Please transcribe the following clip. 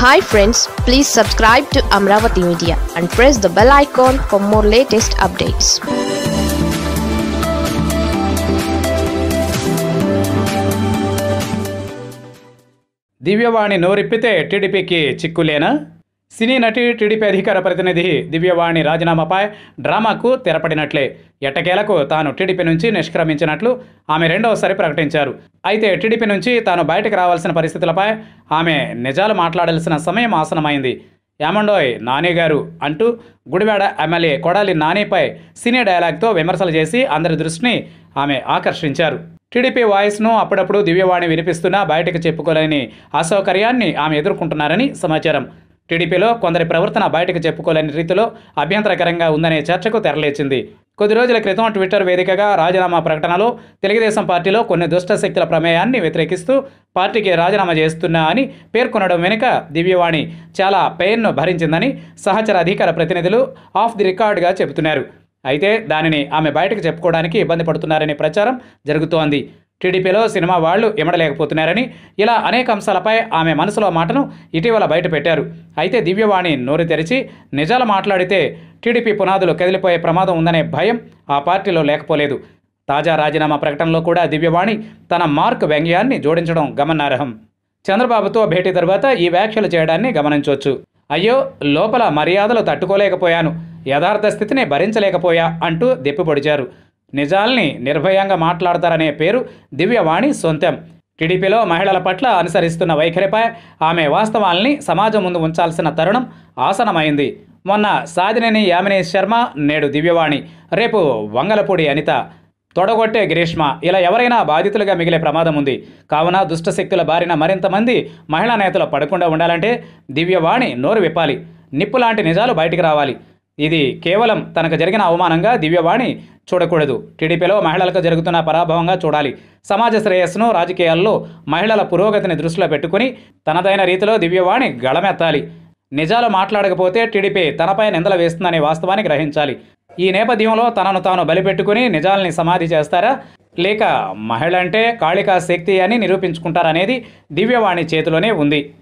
Hi friends, please subscribe to Amaravathi Media and press the bell icon for more latest updates. దివ్యవాణి నోరిప్పితే టీడీపీకి చిక్కులేనా? సినీ నటి TDP అధికార ప్రతినిధి దివ్యవాణి రాజీనామాపై డ్రామాకు తెరపడినట్లే. ఎట్టకేలకు తాను టీడీపీ నుంచి నిష్క్రమించినట్లు ఆమె రెండవసారి ప్రకటించారు. అయితే టీడీపీ నుంచి తాను బయటకు రావాల్సిన పరిస్థితులపై ఆమె నిజాలు మాట్లాడాల్సిన సమయం ఆసనమైంది. యామండోయ్ నాని గారు అంటూ గుడివాడ ఎమ్మెల్యే కొడాలి నానిపై సినీ డైలాగ్తో విమర్శలు చేసి అందరి దృష్టిని ఆమె ఆకర్షించారు. టీడీపీ వాయిస్ను అప్పుడప్పుడు దివ్యవాణి వినిపిస్తున్నా బయటకు చెప్పుకోలేని అసౌకర్యాన్ని ఆమె ఎదుర్కొంటున్నారని సమాచారం. టీడీపీలో కొందరి ప్రవర్తన బయటకు చెప్పుకోలేని రీతిలో అభ్యంతరకరంగా ఉందనే చర్చకు తెరలేచింది. కొద్ది రోజుల క్రితం ట్విట్టర్ వేదికగా రాజీనామా ప్రకటనలో తెలుగుదేశం పార్టీలో కొన్ని దుష్ట శక్తుల ప్రమేయాన్ని వ్యతిరేకిస్తూ పార్టీకి రాజీనామా చేస్తున్నా అని పేర్కొనడం వెనుక దివ్యవాణి చాలా పెయిన్ను భరించిందని సహచర అధికార ప్రతినిధులు ఆఫ్ ది రికార్డుగా చెబుతున్నారు. అయితే దానిని ఆమె బయటకు చెప్పుకోవడానికి ఇబ్బంది పడుతున్నారనే ప్రచారం జరుగుతోంది. టీడీపీలో సినిమా వాళ్లు ఇమడలేకపోతున్నారని, ఇలా అనేక అంశాలపై ఆమె మనసులో మాటను ఇటీవల బయటపెట్టారు. అయితే దివ్యవాణి నోరు తెరిచి నిజాలు మాట్లాడితే టీడీపీ పునాదులు కదిలిపోయే ప్రమాదం ఉందనే భయం ఆ పార్టీలో లేకపోలేదు. తాజా రాజీనామా ప్రకటనలో కూడా దివ్యవాణి తన మార్క్ వ్యంగ్యాన్ని జోడించడం గమనార్హం. చంద్రబాబుతో భేటీ తర్వాత ఈ వ్యాఖ్యలు చేయడాన్ని గమనించవచ్చు. అయ్యో, లోపల మర్యాదలు తట్టుకోలేకపోయాను, యథార్థ స్థితిని భరించలేకపోయా అంటూ దెప్పిపొడిచారు. నిజాల్ని నిర్భయంగా మాట్లాడతారనే పేరు దివ్యవాణి సొంతం. టీడీపీలో మహిళల పట్ల అనుసరిస్తున్న వైఖరిపై ఆమె వాస్తవాల్ని సమాజం ముందు ఉంచాల్సిన తరుణం ఆసనమైంది. మొన్న సాధినేని యామిని శర్మ, నేడు దివ్యవాణి, రేపు వంగలపూడి అనిత, తొడగొట్టే గ్రీష్మ, ఇలా ఎవరైనా బాధితులుగా మిగిలే ప్రమాదం ఉంది. కావున దుష్టశక్తుల బారిన మరింత మంది మహిళా నేతలు పడకుండా ఉండాలంటే దివ్యవాణి నోరు విప్పాలి. నిప్పు లాంటి నిజాలు బయటికి రావాలి. ఇది కేవలం తనకు జరిగిన అవమానంగా దివ్యవాణి చూడకూడదు. టీడీపీలో మహిళలకు జరుగుతున్న పరాభవంగా చూడాలి. సమాజ శ్రేయస్సును, రాజకీయాల్లో మహిళల పురోగతిని దృష్టిలో పెట్టుకుని తనదైన రీతిలో దివ్యవాణి గళమెత్తాలి. నిజాలు మాట్లాడకపోతే టీడీపీ తనపై నిందలు వేస్తుందనే వాస్తవాన్ని గ్రహించాలి. ఈ నేపథ్యంలో తనను తాను బలిపెట్టుకుని నిజాల్ని సమాధి చేస్తారా, లేక మహిళ అంటే కాళికా శక్తి అని నిరూపించుకుంటారనేది దివ్యవాణి చేతిలోనే ఉంది.